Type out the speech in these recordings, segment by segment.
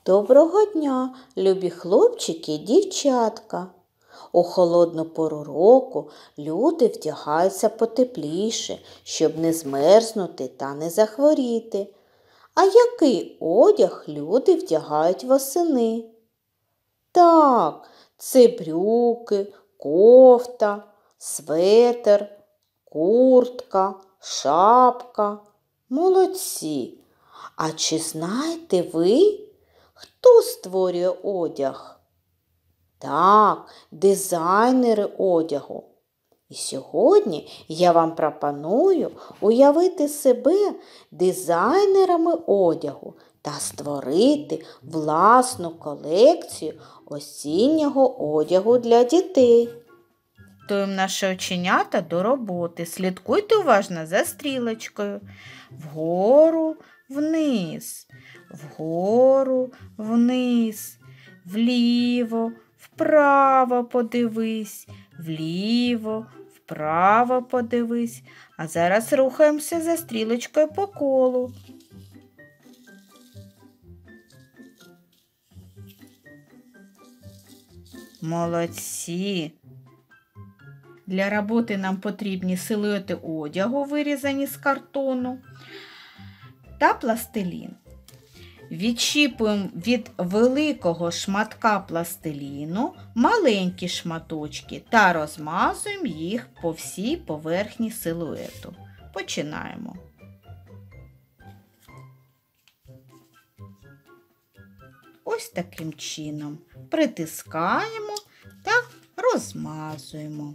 Доброго дня, любі хлопчики і дівчатка! У холодну пору року люди вдягаються потепліше, щоб не змерзнути та не захворіти. А який одяг люди вдягають восени? Так, це брюки, кофта, светр, куртка, шапка. Молодці! А чи знаєте ви, хто створює одяг? Так, дизайнери одягу. І сьогодні я вам пропоную уявити себе дизайнерами одягу та створити власну колекцію осіннього одягу для дітей. Готуємо наші оченята до роботи. Слідкуйте уважно за стрілочкою. Вгору, вниз, вгору, вниз, вліво, вправо подивись, вліво, вправо подивись. А зараз рухаємося за стрілочкою по колу. Молодці! Для роботи нам потрібні силуети одягу, вирізані з картону, та пластилін. Відщіпуємо від великого шматка пластиліну маленькі шматочки та розмазуємо їх по всій поверхні силуету. Починаємо. Ось таким чином притискаємо та розмазуємо.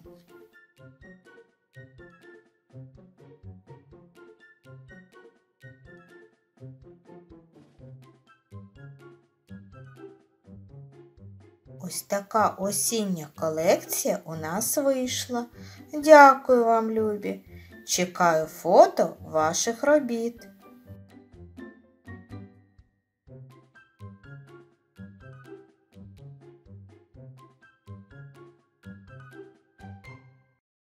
Ось така осіння колекція у нас вийшла. Дякую вам, любі! Чекаю фото ваших робіт.